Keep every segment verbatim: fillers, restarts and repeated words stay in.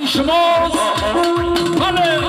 شماست. بله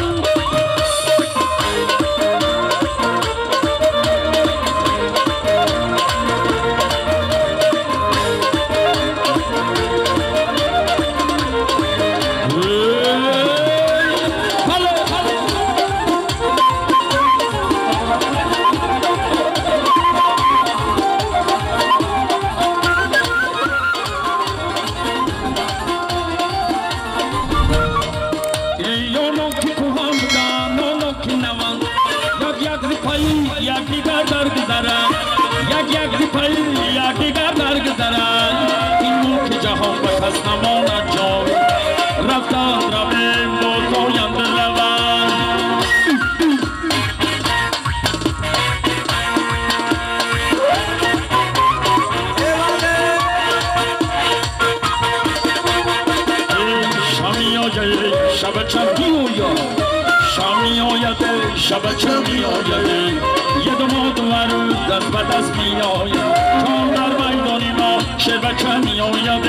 شب چه می آید یه دو مادور دست به دست می آید چون در میدانی ما شب چه می آید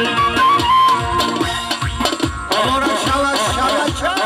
آره شب شب چه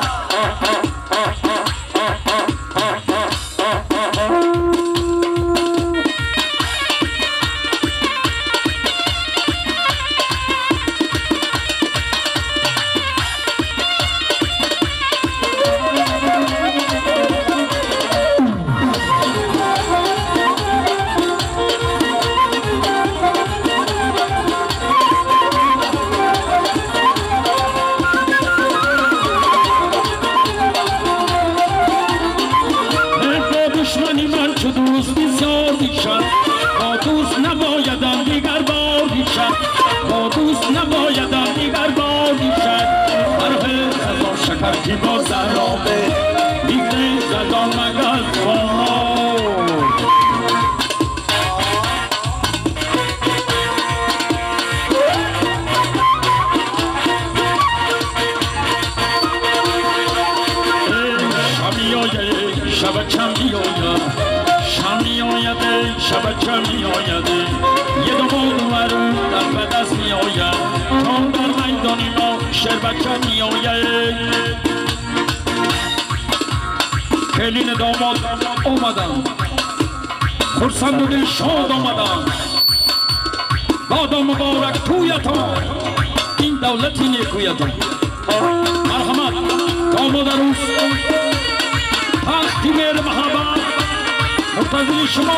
کلین داماد اومدن خرسند و دل شاد آمدن بادا مبارک تویتان این دولتی نیکویتان مرحمت داماد عروس تختی میر محبت منتظر شما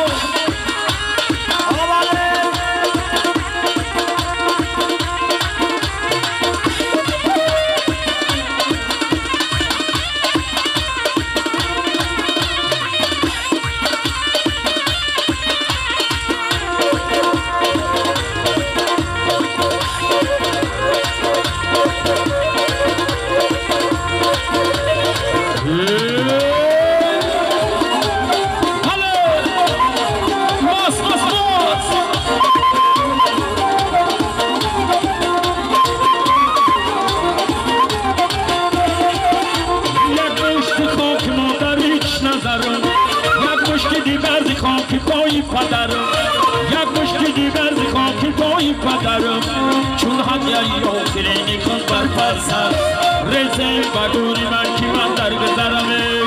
چون هدیه و کلینی کن بر فرزد رزه بگوری من کی من در گذرمه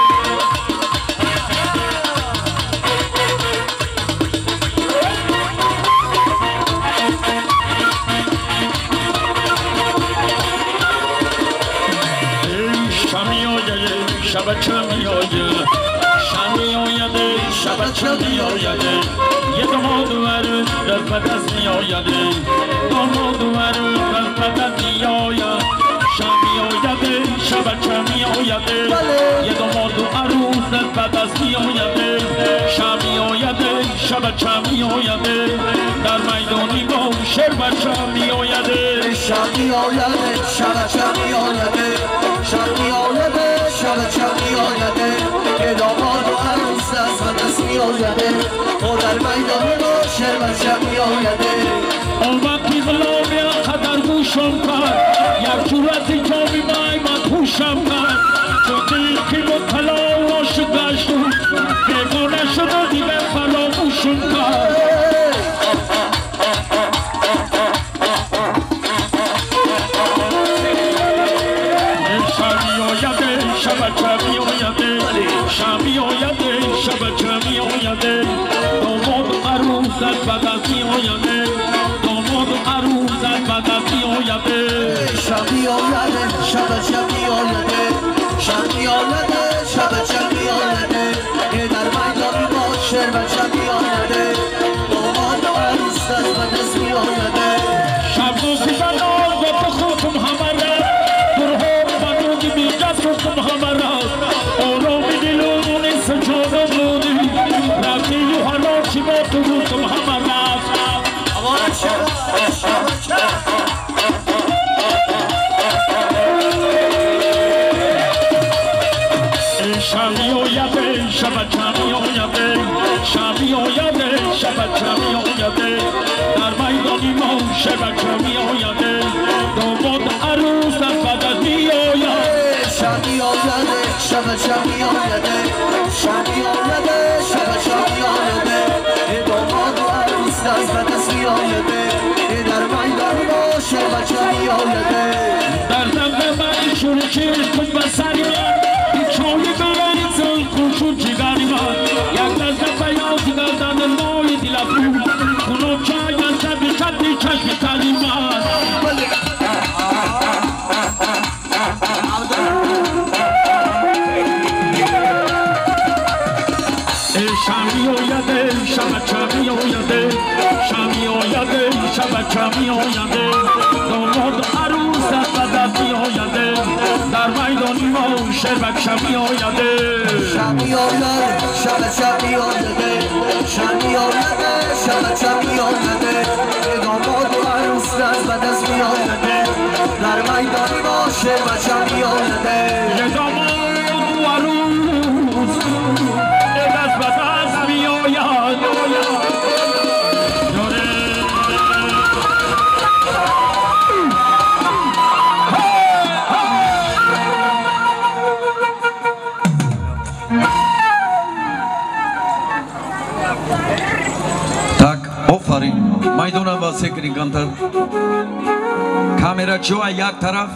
شمی آید شب چه می آید شمی آید شب چه می آید یه داماد ور دست به دست می آید داماد ور دست به دست می آید شمی آید شب چه می آید یه داماد عروس دست به دست می آید شمی آید شب چه می آید در میدانی با شر بچه می آید شمی آید شب چه می آید شمی آید شب چه می آید یه داماد عروس دست به دست می آید و در میدانی با شر بچه می آید اون وقتی غلامی قدر گوشم کرد یک جورتی جامی مای من پوشم کرد چون دل که مطلع و عاشق گشت بگونه شده دیگه فراموشم کرد آیده شب شب می آیده شب می آیده شب شب می آیده یه در میدانی با شعر و شب می آیده داماد و عروس دست و دست می آیده شب دوستی بنار و بخوتم همه را درها بنوگی بیجاز کتم همه را اولو بیدیلونی سجاده بودی رفتی و حالا چی با تو بودم همه را امان شب شب شب شامی آیده شب چامی آیده شامی آیده شب چامی آیده در میدانی ما شب چامی آیده داماد عروس در بدن می آید شامی آیده شب چامی آیده شامی آیده شب چامی آیده داماد و عروس دست به دست می آیده در میدانی ما شب چامی آیده در دم من شور چیر کن بسری من چوی برای زن خوشون جگری من یک دست پیازی گردن نوی دیلفون کنو چای از شبی شدی چشم تلی من شامی آیده شب چامی آیده شامی آیده شب چامی آیده داماد عروس دست به دست می آیده در میدانی ما شربک شمی آیده شمی آیده شب شمی آیده شمی آیده شب شمی آیده داماد و عروس دست به دست می آیده در میدانی ما شربک شمی آیده داماد و عروس دست به دست می آید میدونم واسه کنین کانتر کامرا چوا یک طرف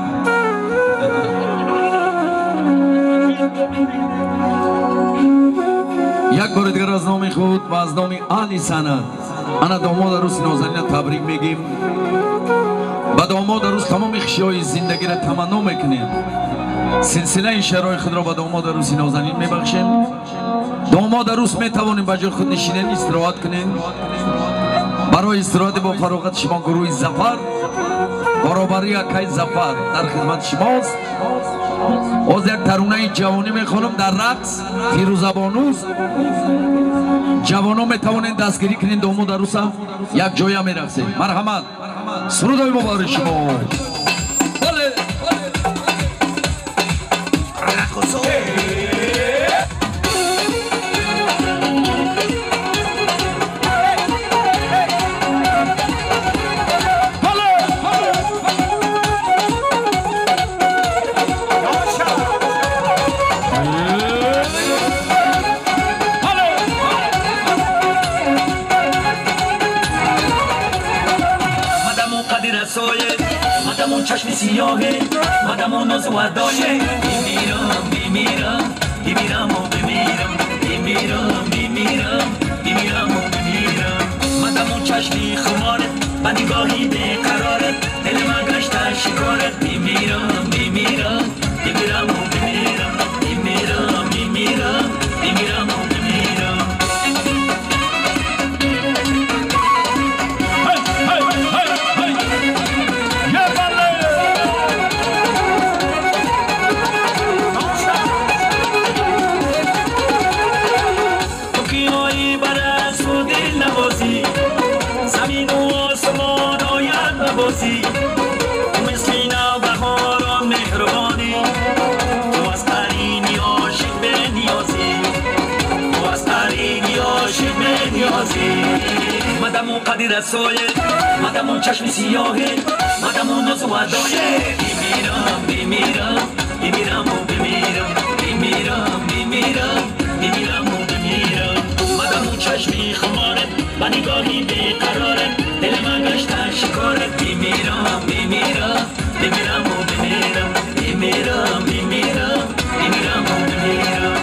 یک بار دیگر از نام خود و از نام آلی سند انا داماد عروس نازنین تبریک میگیم با داماد عروس تمام خشیای زندگی را تمنا میکنیم سلسله شعرهای خود را با داماد عروس نازنین میبخشیم داماد عروس میتوانیم با جای خود نشینین استراحت کنیم برای استراحت با فراغت شما گروه زفر برابری اکای زفر در خدمت شماست از یک ترانه جوانی میخوانم در رقص فیروزبانوز جوانو میتوانید دستگیری کنین داماد عروس یک جایی میرقصید مرحمت سرودای مبارک شما چشم سیاهه مادمون ناز و دایه بیمیرم بیمیرم بیمیرم و بمیرم بیمیرم بیمیرم بیمیرم و بمیرم مادمون چشمی خمارت با نگاهی بیقرارت دل من گشته شکارت بیمیرم بیمیرم بیمیرم و بمیرم بیمیرم بیمیرم بیمیرم و بمیرم زمین و آسمان آید نبازی تو مثل نوبهار مهربانی تو از قرینی عاشق به نیازی تو از قرینی عاشق به نیازی مدمون قدر سایه مدمون چشم سیاهه مدمون ناز و دایه بیمیرم بیمیرم بیمیرم و بمیرم بیمیرم بیمیرم بیمیرم و بمیرم مدمون چشمی خمارت با نگاهی بیقرارت دل من گشته شکارت بیمیرم بیمیرم بیمیرم و بمیرم بیمیرم بیمیرم بیمیرم و بمیرم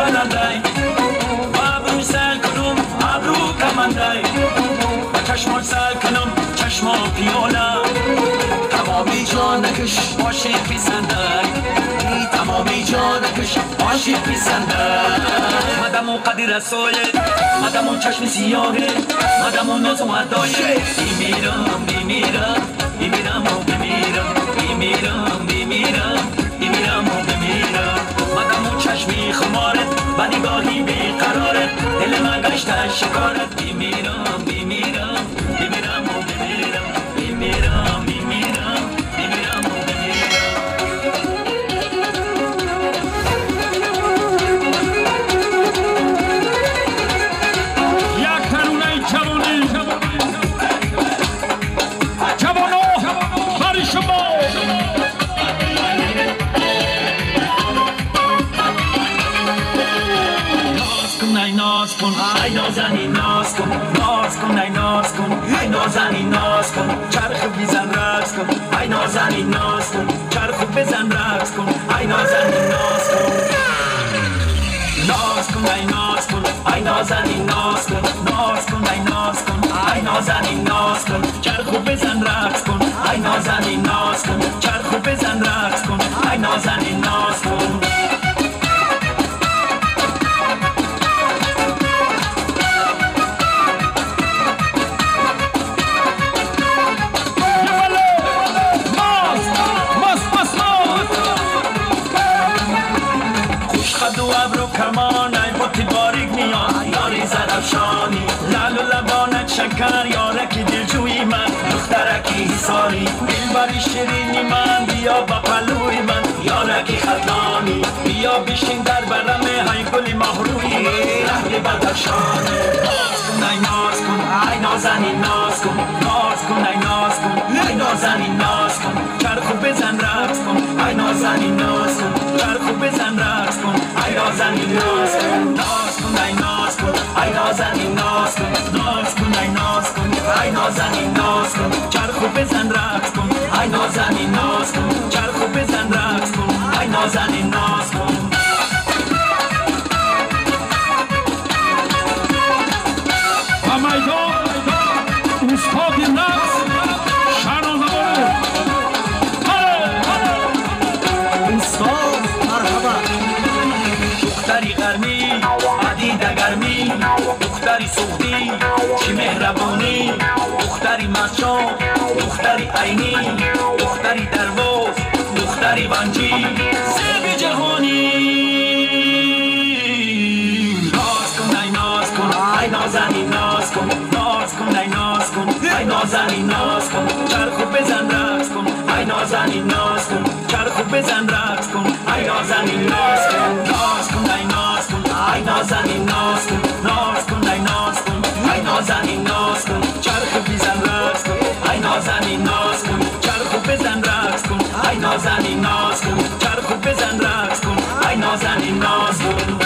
برندای و ابروی سر کنم ابرو کمندای و چشمان سر کنم چشما پیاله تمامی جانکش باشی پیسندای تمامی جانکش باشی پیسندای مدمو قدی رسایه مدمو چشم سیاهه مدمو ناز و عدایه بیمیرم بیمیرم بیمیرم و بمیرم بیمیرم بیمیرم بیمیرم و بمیرم مدمو چشمی خمارت و نگاهی بیقرارت دل من گشته شکارت بیمیرم بیمیرم بیمیرم و بمیرم بیمیرم بیمیرم بیمیرم و بمیرم یک ترونه جوانی جوانو بر شما ای ناز کن ای نازنی ناز کن ناز کن ای ناز کن ای نازنی ناز کن چرخ بزن رقص کن ای نازنی ناز کن چرخ بزن رقص کن ای نازنی ناز کن ناز کن ای ناز کن ای نازنی ناز کن ناز کن ای ناز کن ای نازنی ناز کن چرخ بزن رقص کن ای نازنی ناز کن چرخ بزن رقص کن ای نازنی ناز کن کمان ای بوتی باریک میان یاری زرفشانی لال و لبانت شکر یارکی دلجوی من دخترکی حساری دلبری شیرینی من بیا با پلوی من یارکی خدانی بیا بشین در برم های گلی محروی رهی بدخشانی ناز کن ای ناز کن ای نازنی ناز کن ناز کن ای ناز کن ای نازنی ناز کن چرخو بزن رقص کن ای نازنی ناز کن چرخو بزن رقص کن ای نازنی ناز کن ناز کن ای ناز کن ای نازنی ناز کن ناز کن ای ناز کن ای نازنی ناز کن چرخو بزن رقص کن ای نازنی ناز کن چرخو بزن رقص کن ای نازنی ناز کن و میدان استاد رقص شهنازه استاد مرحبا دختری گرمی عدیده گرمی دختری سوختی چی مهربانی دختری مچان دختری عینی دختری درواز دختری بنجی زیب جهانی ناز کن ای ناز کن ای نازنی ناز کن ناز کن ای ناز کن ای نازنی ناز کن چرخو بزن رقص کن ای نازنی ناز کن چرخو بزن رقص کن ای نازنی ناز کن ناز کن ای ناز کن ای نازنی ناز کن ناز کن ای ناز کن ای نازنی ناز کن چرخو بزن رقص کن ای نازنی ناز کن چرخو بزن رقص کن ای نازنی ناز کن چرخو بزن رقص کن ای نازنی ناز کن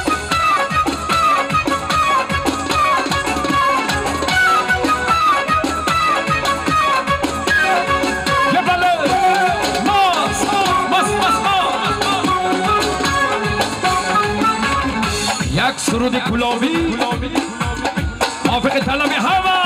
یک سرود کلاوی موافق طلب هوا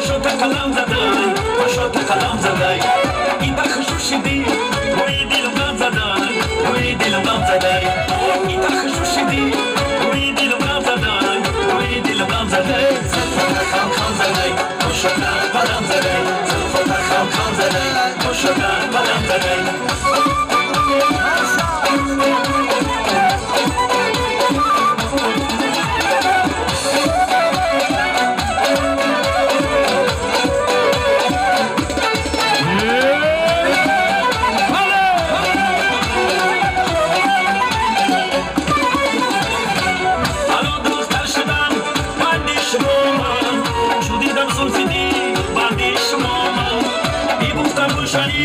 کلام زدی این بخشوشی دی روی دل من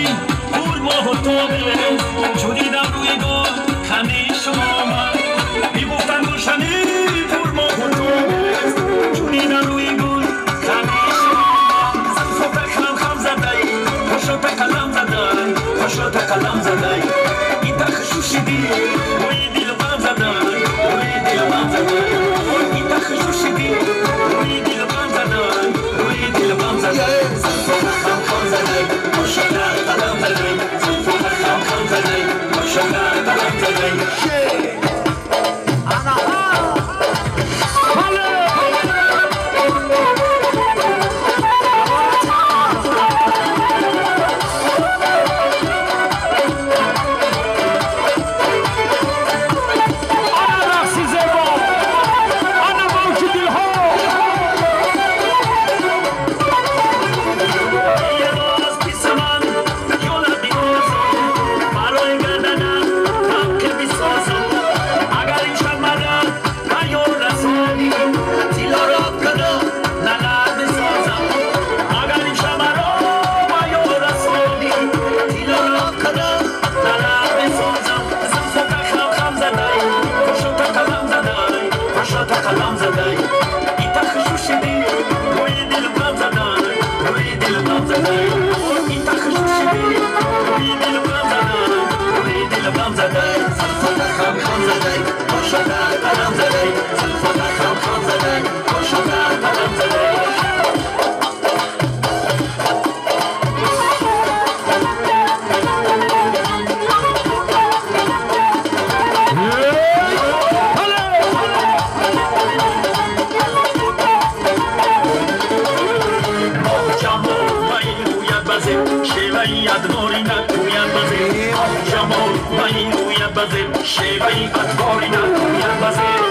پور ماه و تابه چو دیدم روی گل خنده شما من میگفتن گلشنی پور ماه و تابه چو دیدم روی گل خنده شما من زلف خم خم زدی پاشو قلم زدی پاشو قلم زدی این تخشوشیدی روی دل بم زدی روی دل بم زدی این تخشوشیدی روی دل بم زدی روی دل بم زدی زلف خم خم زدی پاشو قلم زدی زلف خم خم زدی پاشو قلم زدی شیوهی اتواری نکوید بزه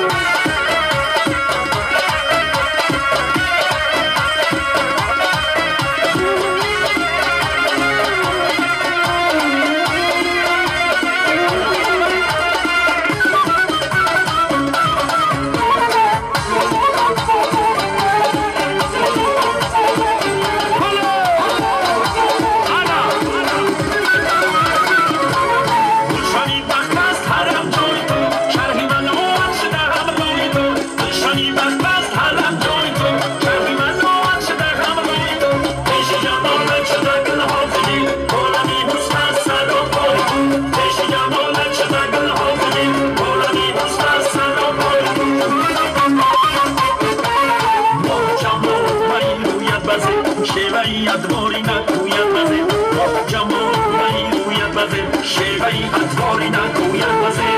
شیوهی اتواری نکوید بزه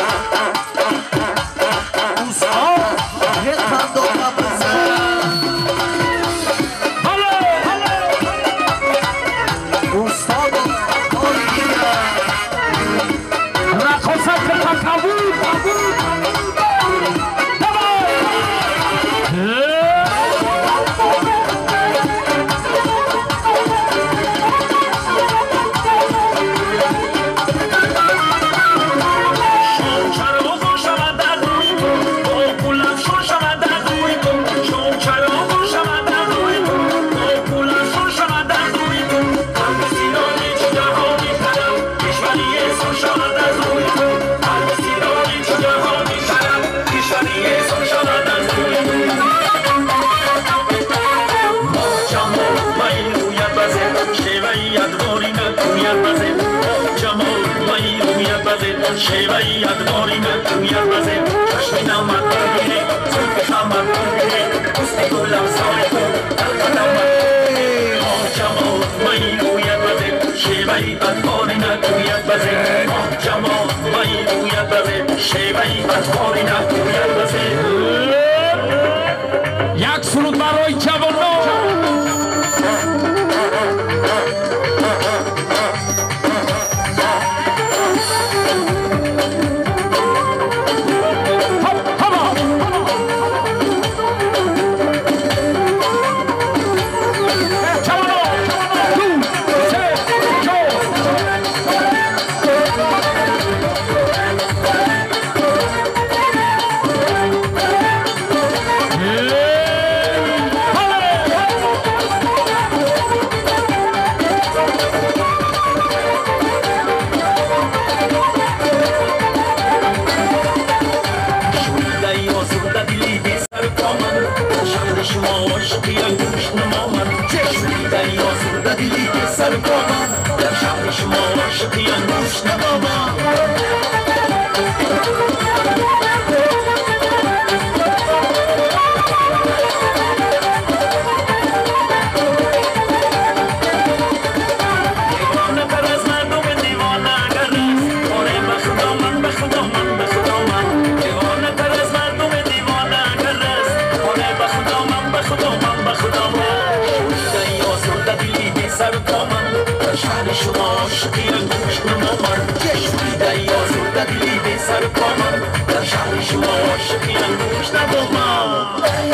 شیوهی ادواری نکوید بزه چشمی نامد برگیره زلف خمد برگیره پوست گلم سای تو دلقدم برگیره آه جمال مایی روید بزه شیوهی ادواری نکوید بزه آه جمال مایی روید بزه شیوهی ادواری نکوید بزه یک سرود برای جوانان Hey! عاشقی انگوش نمامن چشمی دریا زرده دیدی سر پامن در شهر شما عاشقی انگوش نمامن شهر شما عاشقی انگوش نمامن چشمی دریا زرده دیدی به سر پامن در شهر شما عاشقی انگوش نمامن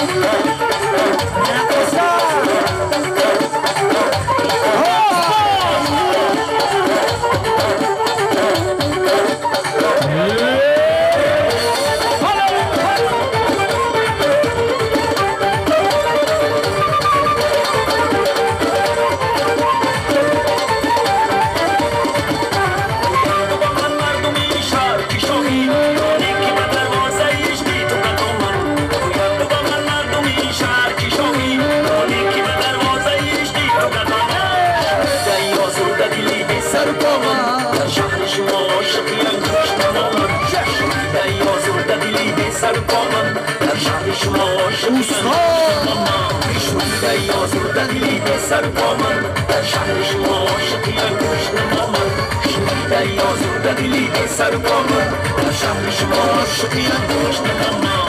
سر پامن در شهر شما عاشقی انگوش نمامن دریا زرده دیدی به سر پامن در شهر شما عاشقی انگوش نمامن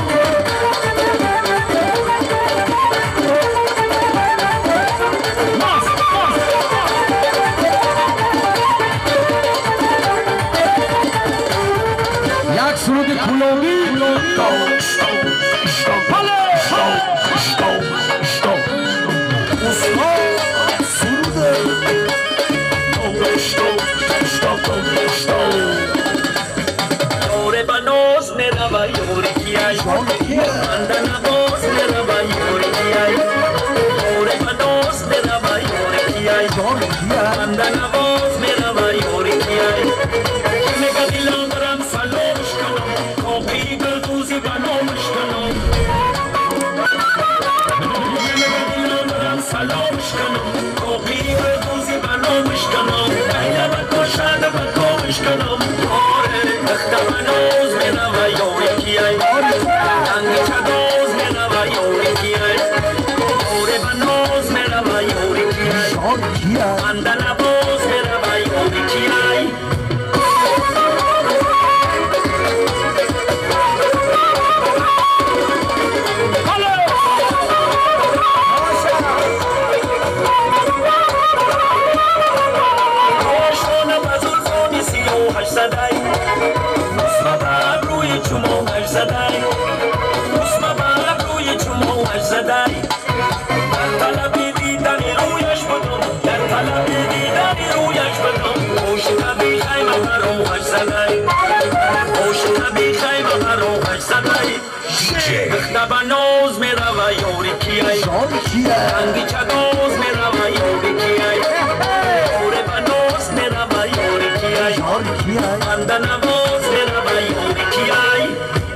یک سرود کلابی Andana voz de la bayoría, ore panos de la bayoría, andana voz de la bayoría. Me gadilam ram salosh kanam, kopi gulduzi banosh kanam. Me gadilam ram salosh kanam, kopi gulduzi banosh kanam. Ayla bakoshad bakosh kanam, ore dakhta banos de la bayoría. Angi chadoz me la bayoría, ore banos me la bayoría, anda la voz me la bayoría. Oshona bazul zoni siyo hashadai, musma ruy chumo hashadai. زدای در طلبی دیدنی رویش بدم در طلبی دیدنی رویش بدم خوش نبی خیمه بروحش زدای خوش نبی خیمه بروحش زدای بخت بنوز می روه یوری کیای رنگی چگوز می روه یوری کیای اوره بنوز می روه یوری کیای منده نوز می روه یوری کیای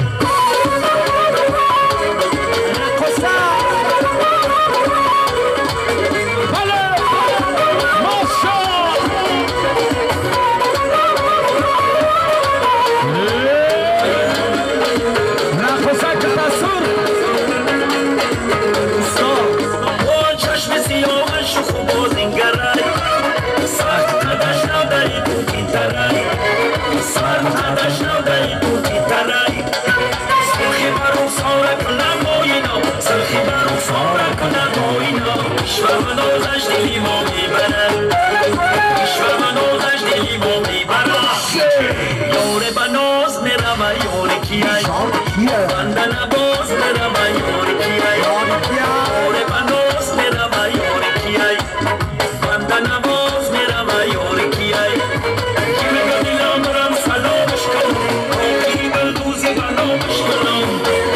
Bandana voz me la bayoría, ore panos me la bayoría, bandana voz me la bayoría. Kimi gadilam ram salosh kanam, koki gulduzi banosh kanam.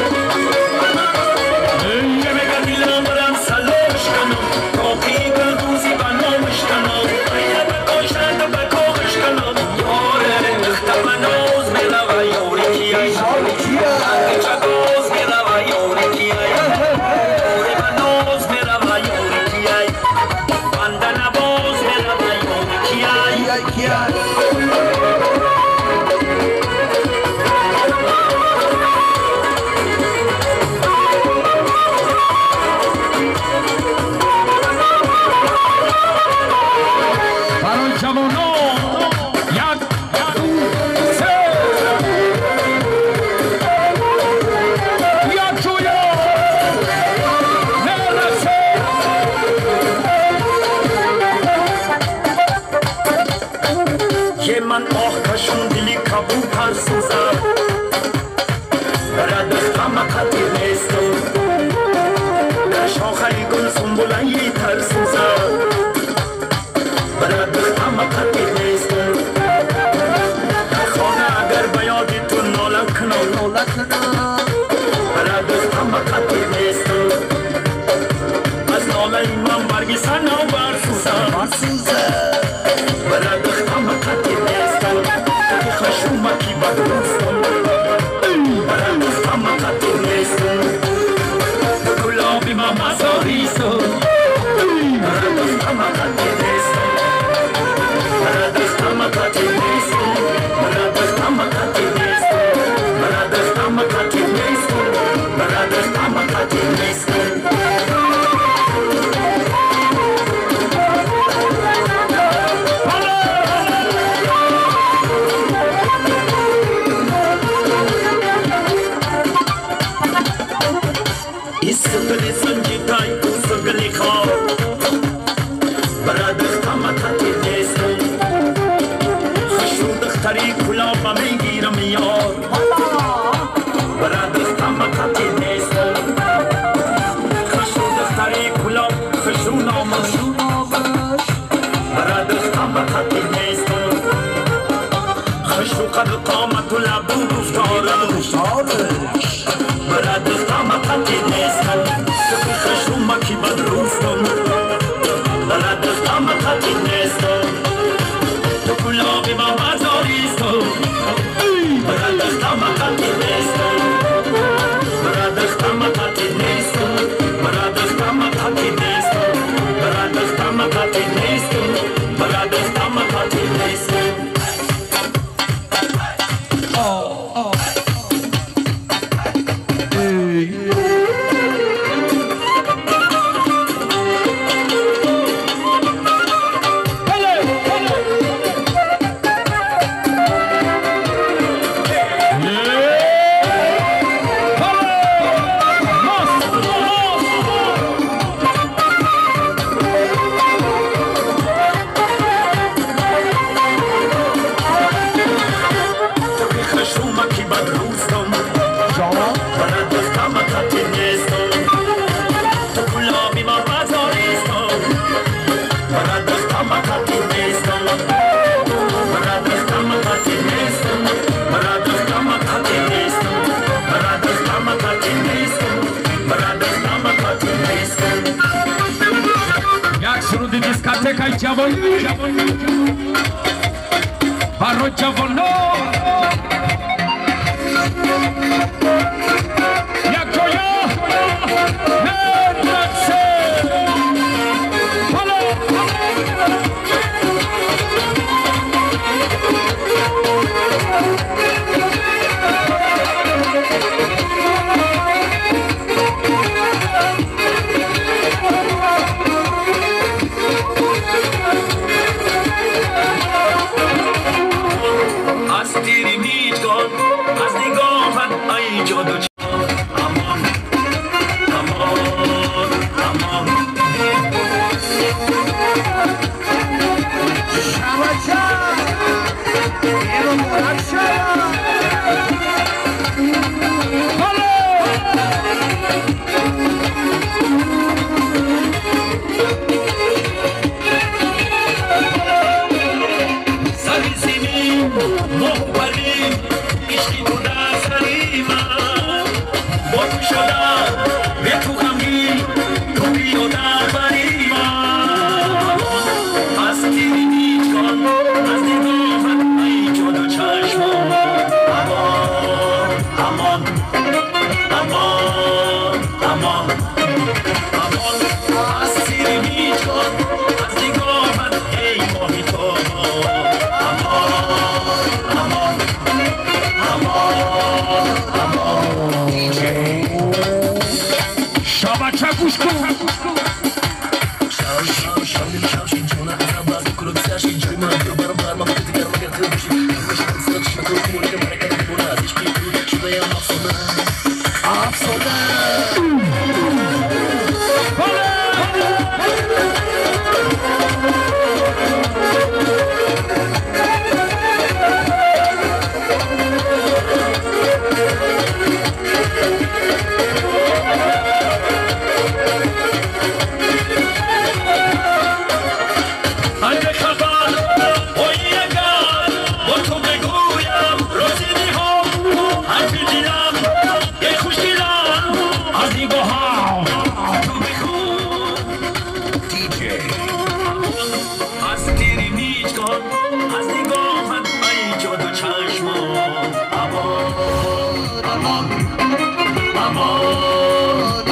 Kimi gadilam ram salosh kanam, koki gulduzi banosh kanam. Ayya bakoshad bakosh kanam, ore dakhta banos me la bayoría. Anche c'ha cose che la voglio, غمقتی نیست در شاخه گل سنبوله‌ای ترسوزد برد غمقتی نیست در خانه اگر به یاد تو ناله کنم برد غمقتی نیست از ناله من برگی سنا برسوزد برد غمقتی نیست خشومکی بدروستم برد غمقتی نیست گلابی ما مزاریستم برد غمقتی نیست برد غمقتی نیست برد غمقتی نیست برد غمقتی نیست برد غمقتی نیست سگلی سنجیدای تو سگلی خواب برادر غمقتی نیست خشو دختری کلابا میگیرم یار برادر غمقتی نیست خشو دختری کلاب خشو نامش برادر غمقتی نیست خشو قد قامت و لبو گفتارش برادر غمقتی نیست خشومکی بدروستم برادر غمقتی نیست تو گلابی با مزاریستم برادر غمقتی نیست برادر غمقتی نیست برادر غمقتی نیست برادر غمقتی نیست برادر غمقتی نیست Diskoteka Jawon Baro Javono Yakoya Nedrakse Hello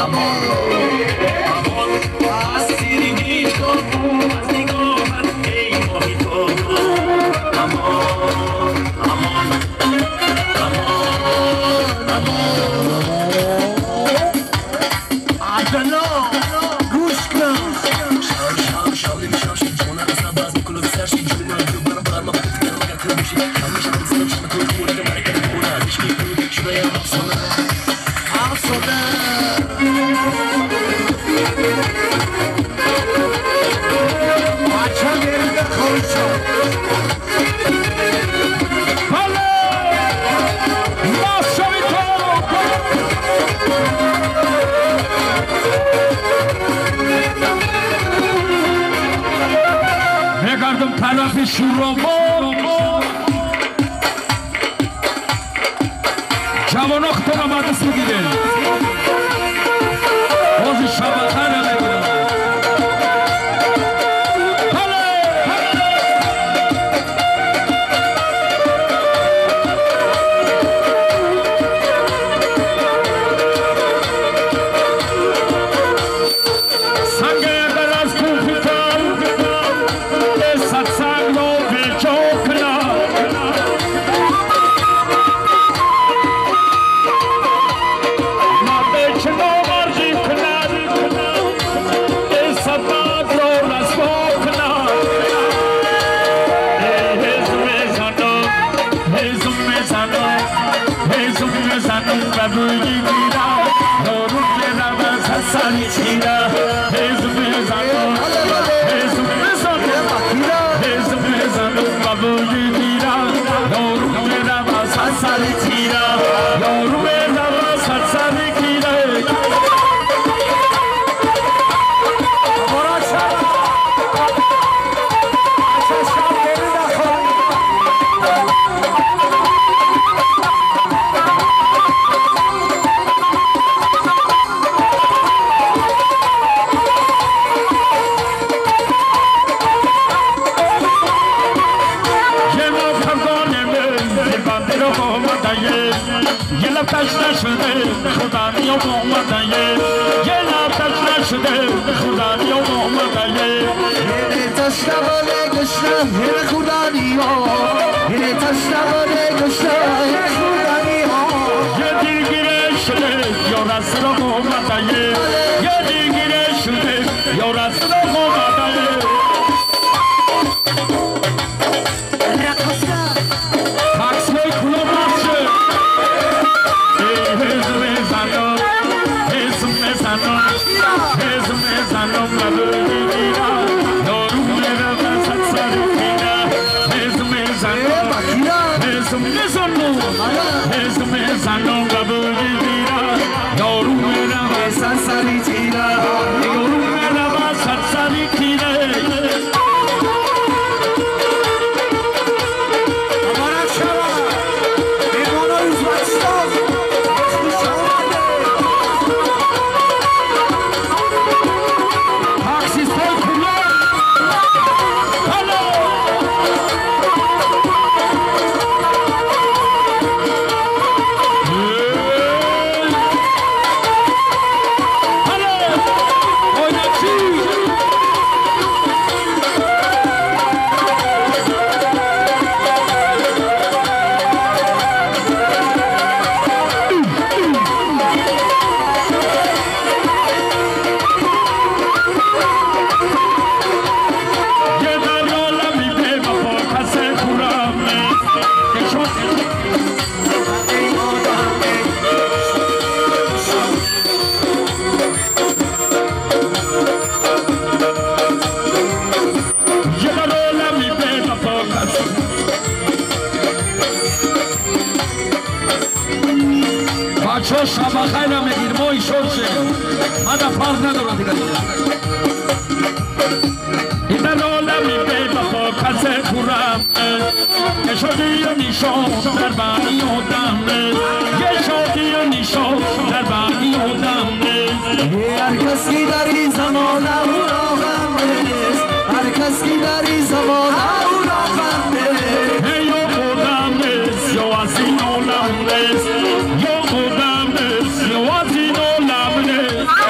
Yo,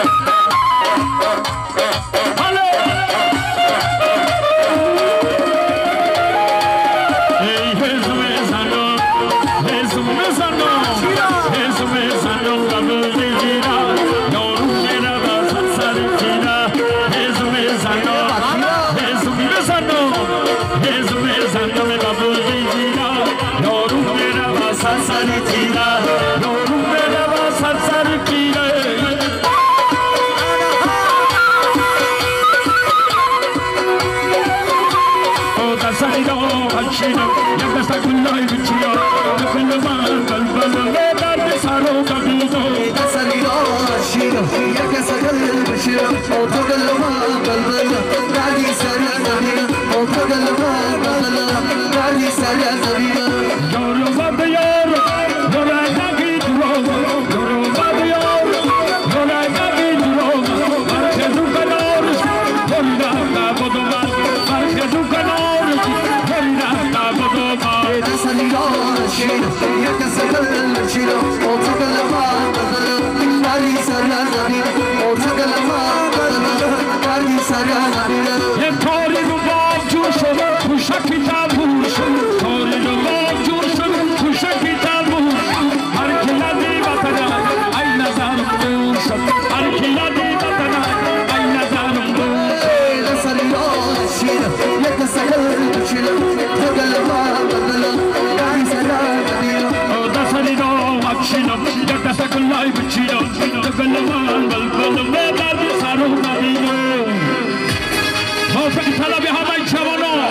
بچینم یک دست گلای بچینم دل من بلبل درد سرو ببینم دستی آشینم یک دست گل بچینم تو گل من بلبل دردی سر زمینم تو گل من بلبل دردی سر زمینم یارو بد یار یارو نگی درو یارو بد یار یارو نگی درو برخ دو کنارش بریده نبودم برخ دو کنارش بریده نبودم دستی آشینم یک دست گل بچینم تو گل من بلبل دردی سر زمینم تو گل من بلبل دردی سر زمینم یه کاری رو باب جور شد پوشکی تبور شد کاری رو باب جور شد پوشکی تبور هر کی لدی وطنه ای نظرم دور شد هر کی لدی وطنه ای نظرم دور شد دستی آشینم یک دست گل بچینم تو گل من بلبل دردی سر زمینم دستی رو اکشینم یک دست گلای بچینم دگل من بلبل به دردی سرو نبینم موفق طلبی همه جوانا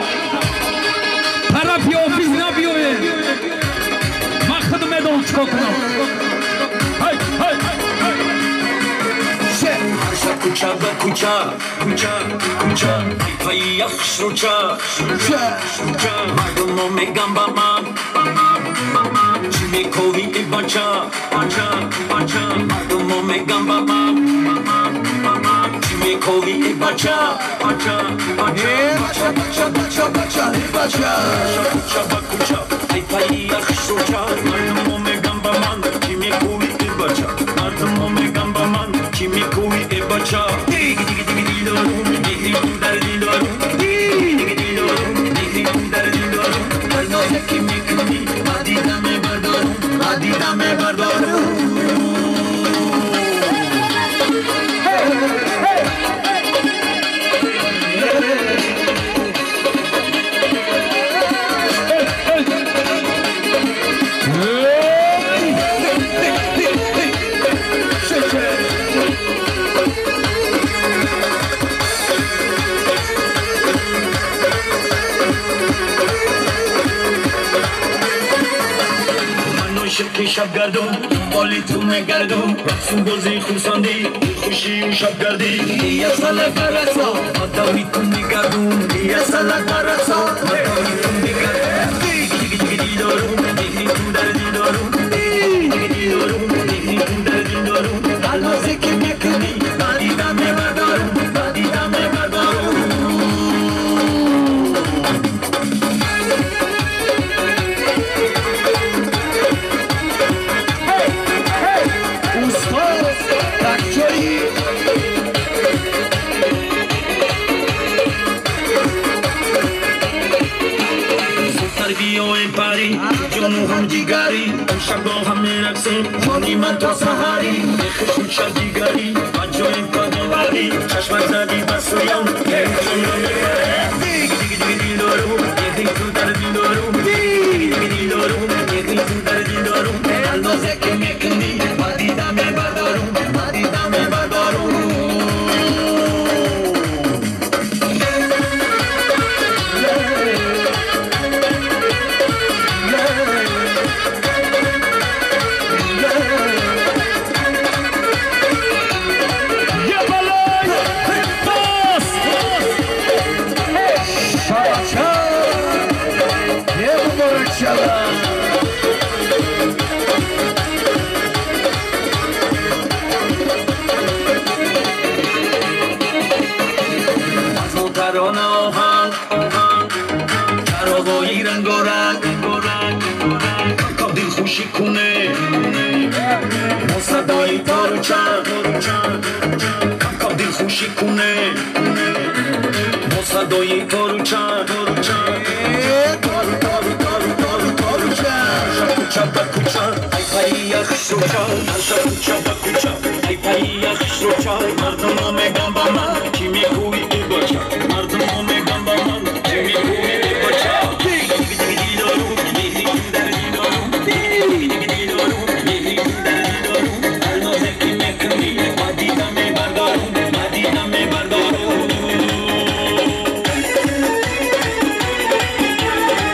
طرفی آفیز نبیوه من خودم ادام چکا کنم های های کوچه به کوچه کوچه کوچه پای یخش رو چه مردم رو میگم با من چی میکوی ای بچه بچه مردم رو میگم با من چی میکوی ای بچه بچه بچه بچه بچه بچه بچه کوچه به کوچه پای یخش رو چه مردم رو میگم با من چی میکوی ای بچه مردم رو میگم با من چی میکوی ای بچه دیگه دیگه دیگه دیدارم دیگه تو در دیدارم دیگه دیدارم دیگه تو در دیدارم بردازه که میکنی مدیدمه بردارم مدیدمه بردارم شب شب گردم بالی تو نگردم رقص بازی خوساندی خوشی و شب گردی یه سال برسا مداوی تو نگردم یه سال برسا مداوی تو نگردم دیگه دیگه دیگه دیدارم دیگه تو در دیدارم دیگه دیدارم دیگه تو در دیدارم الوازه که میکنی مدیدمه بردارم مدیدمه بردارم بیای پاری جنو هم دیگری شب هم میرقصیم خانی من تا سحری خوشون شب دیگری بجای پادواری چشم زدی بسویم که جنو میبره دیگه دیگه دیگه دیدارو دیگه تو در دیدارو دیگه دیگه دیدارو دیگه تو در دیدارو اندازه که میکنی مدیدمه بردارو مدیدمه بردارو صدای تارو چند کم دل خوشی کنه با صدای تارو چند تارو تارو تارو تارو تارو چند شب کوچه با کوچه ای پایی یخش رو چند شب کوچه با کوچه ای پایی یخش رو چند مردم رو میگم با من کی میگوی ای بچه مردم رو میگم با من کی میگوی ای بچه دیگه دیگه دیگه دیدارو دیگه دیگه در دیدارو دیگه دیگه دیگه دیدارو دیگه دیگه در دیدارو الوازه که میکنی مدیدمه بردارو مدیدمه بردارو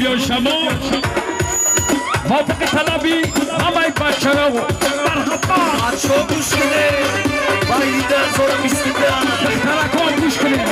یا شما موافق طلبی همه بچه رو مرحبا بچه ها گوش کنه باید در زور بیستیده ترکان گوش کنه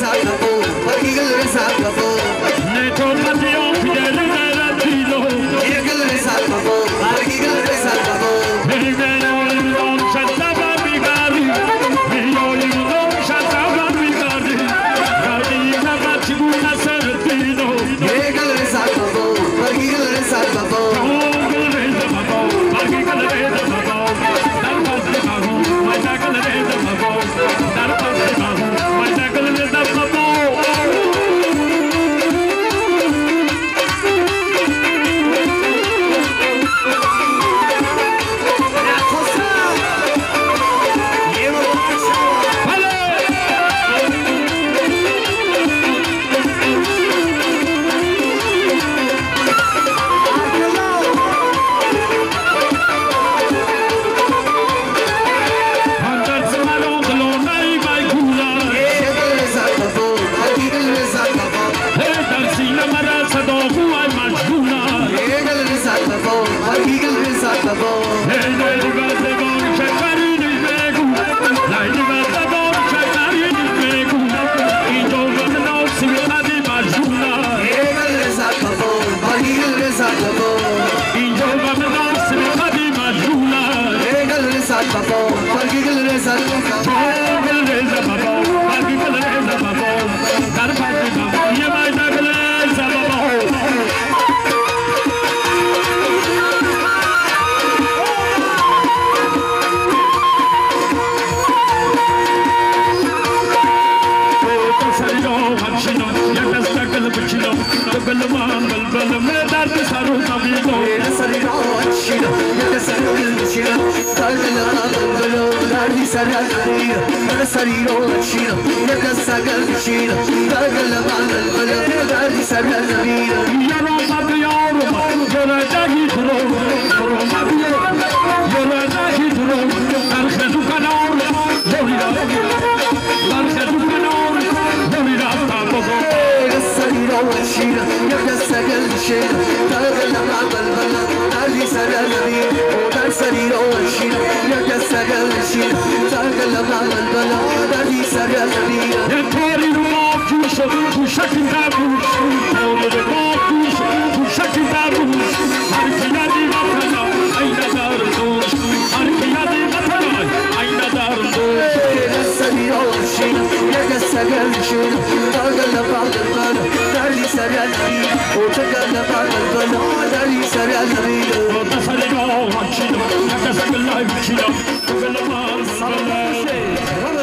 Life,